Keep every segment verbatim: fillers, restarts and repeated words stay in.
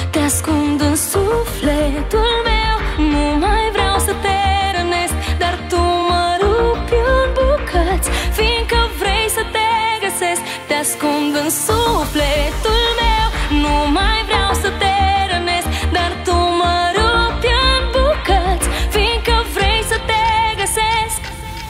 Te ascund în sufletul meu, nu mai vreau să te rănesc, dar tu mă rupi în bucăți, fiindcă vrei să te găsesc. Te ascund în sufletul meu, nu mai vreau să te rănesc, dar tu mă rupi în bucăți, fiindcă vrei să te găsesc.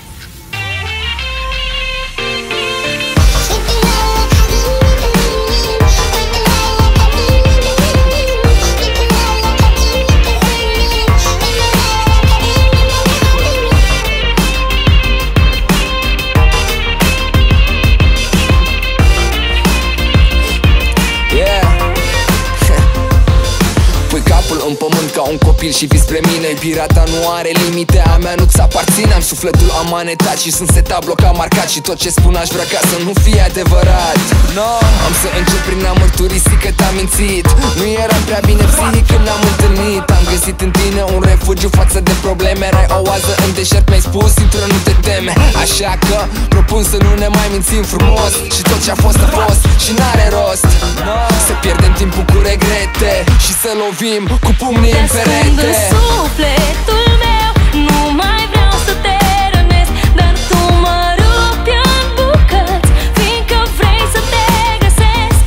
În pământ ca un copil și vii spre mine. Pirata nu are limite, a mea nu-ți aparține. Am sufletul amanetat și sunt setat, blocat, marcat, și tot ce spun aș vrea ca să nu fie adevărat. No. Am să încep prin a mărturisi că te-am mințit. Nu eram prea bine psihic când ne-am întâlnit. Am găsit în tine un refugiu față de probleme. Erai o oază în deșert, mi-ai spus, intră, nu te teme. Așa că propun să nu ne mai mințim frumos, și tot ce a fost a fost și n-are rost. No. Să pierdem timpul cu regrete și să lovim cu pumnii în perete. Te ascund în sufletul meu, nu mai vreau să te rănesc, dar tu mă rupi în bucăți, fiindcă vrei să te găsesc.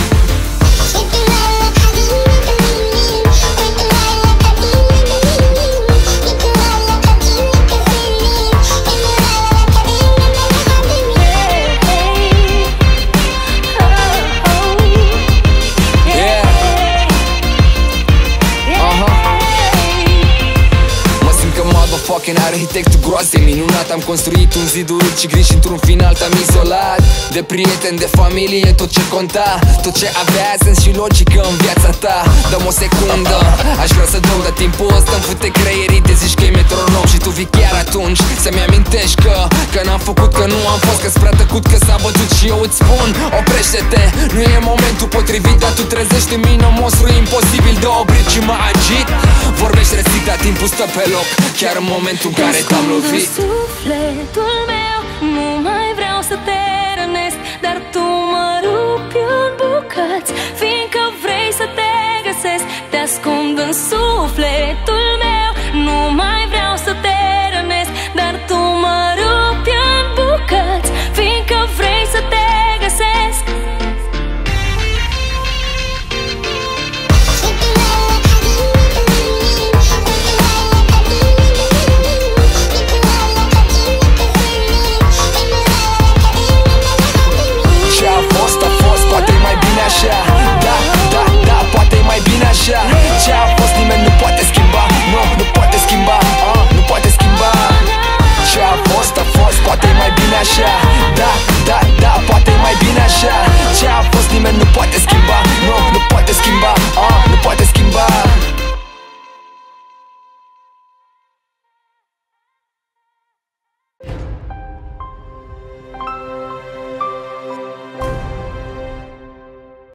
Fucking arhitect groase, minunat. Am construit un zid urât și gri și într-un final te-am izolat. De prieteni, de familie, tot ce conta, tot ce avea sens și logică în viața ta. Dă-mi o secundă, aș vrea să dau, dar timpul ăsta îmi fute creierii. Te zici că e metronom și tu vii chiar atunci să-mi amintești că Că n-am făcut, că nu am fost, că-s prea tăcut, că s-a bătut. Și eu îți spun, oprește-te, nu e momentul potrivit, dar tu trezești în mine un monstru imposibil de oprit și mă agit. Vorbești restit, dar timpul stă pe loc, chiar în momentul în care te-am lovit. Te ascund în sufletul meu, nu mai vreau să te rănesc, dar tu mă rupi în bucăți, fiindcă vrei să te găsesc. Te ascund în sufletul meu, nu mai